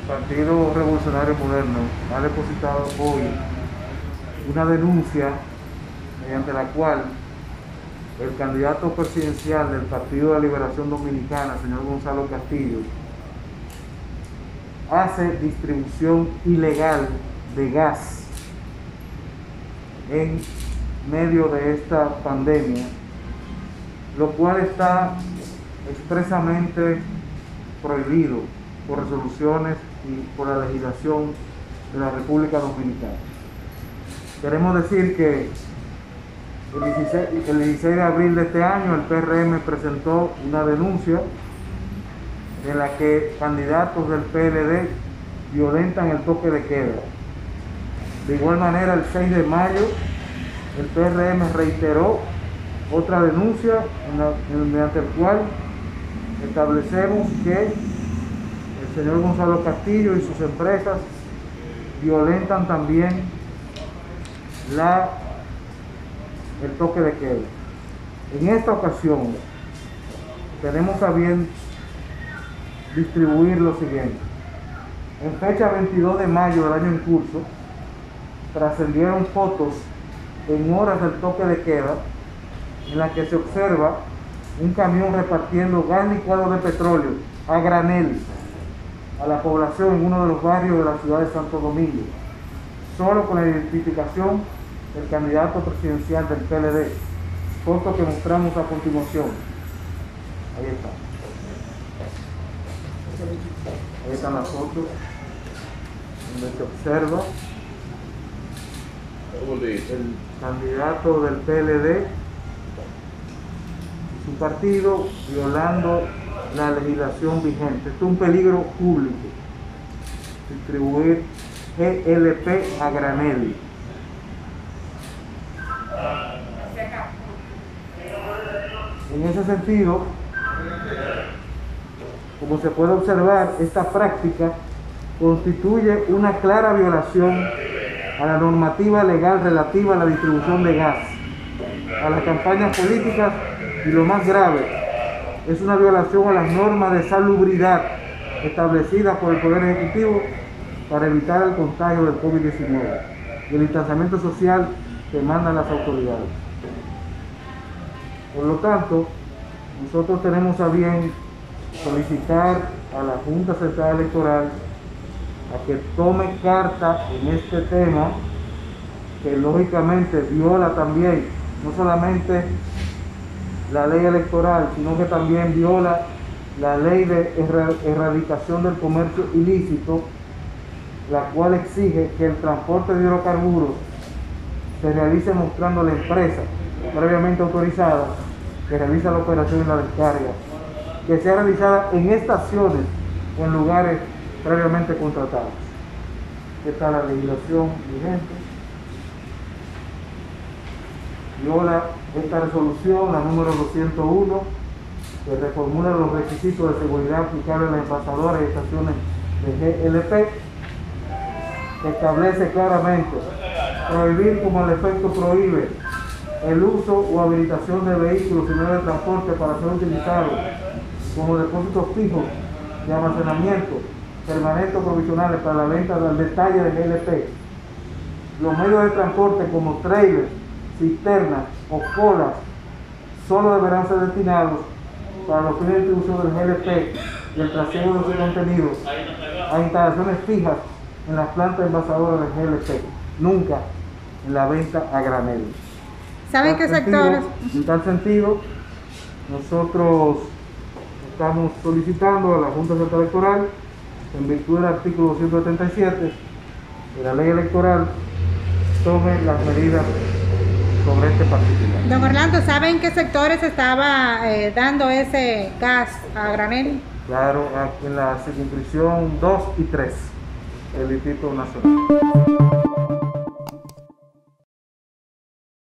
Partido Revolucionario Moderno ha depositado hoy una denuncia mediante la cual el candidato presidencial del Partido de la Liberación Dominicana, señor Gonzalo Castillo, hace distribución ilegal de gas en medio de esta pandemia, lo cual está expresamente prohibido por resoluciones y por la legislación de la República Dominicana. Queremos decir que el 16 de abril de este año el PRM presentó una denuncia en la que candidatos del PLD violentan el toque de queda. De igual manera, el 6 de mayo el PRM reiteró otra denuncia mediante el cual establecemos que el señor Gonzalo Castillo y sus empresas violentan también el toque de queda. En esta ocasión tenemos a bien distribuir lo siguiente. En fecha 22 de mayo del año en curso, trascendieron fotos en horas del toque de queda en la que se observa un camión repartiendo gas licuado de petróleo a granel a la población en uno de los barrios de la ciudad de Santo Domingo, solo con la identificación del candidato presidencial del PLD, foto que mostramos a continuación. Ahí está. Ahí están las fotos donde se observa el candidato del PLD y su partido violando la legislación vigente. Esto es un peligro público, distribuir GLP a granel. En ese sentido, como se puede observar, esta práctica constituye una clara violación a la normativa legal relativa a la distribución de gas, a las campañas políticas y, lo más grave, es una violación a las normas de salubridad establecidas por el Poder Ejecutivo para evitar el contagio del COVID-19 y el distanciamiento social que mandan las autoridades. Por lo tanto, nosotros tenemos a bien solicitar a la Junta Central Electoral a que tome carta en este tema, que lógicamente viola también no solamente la ley electoral, sino que también viola la ley de erradicación del comercio ilícito, la cual exige que el transporte de hidrocarburos se realice mostrando a la empresa previamente autorizada que realiza la operación y la descarga, que sea realizada en estaciones o en lugares previamente contratados. Esta es la legislación vigente. Viola esta resolución, la número 201, que reformula los requisitos de seguridad aplicables a las envasadoras y estaciones de GLP, que establece claramente prohibir, como al efecto prohíbe el uso o habilitación de vehículos y medios de transporte para ser utilizados como depósitos fijos de almacenamiento permanentes o provisionales para la venta del detalle de GLP. Los medios de transporte como trailers, cisternas o colas solo deberán ser destinados para los fines de distribución del GLP y el trasiego de su contenido a instalaciones fijas en las plantas envasadoras del GLP, nunca en la venta a granel. ¿Saben qué sectores? En tal sentido, nosotros estamos solicitando a la Junta Central Electoral, en virtud del artículo 277 de la ley electoral, tome las medidas sobre este particular. Don Orlando, ¿saben qué sectores estaba dando ese gas a granel? Claro, en la circunscripción 2 y 3 del Distrito Nacional.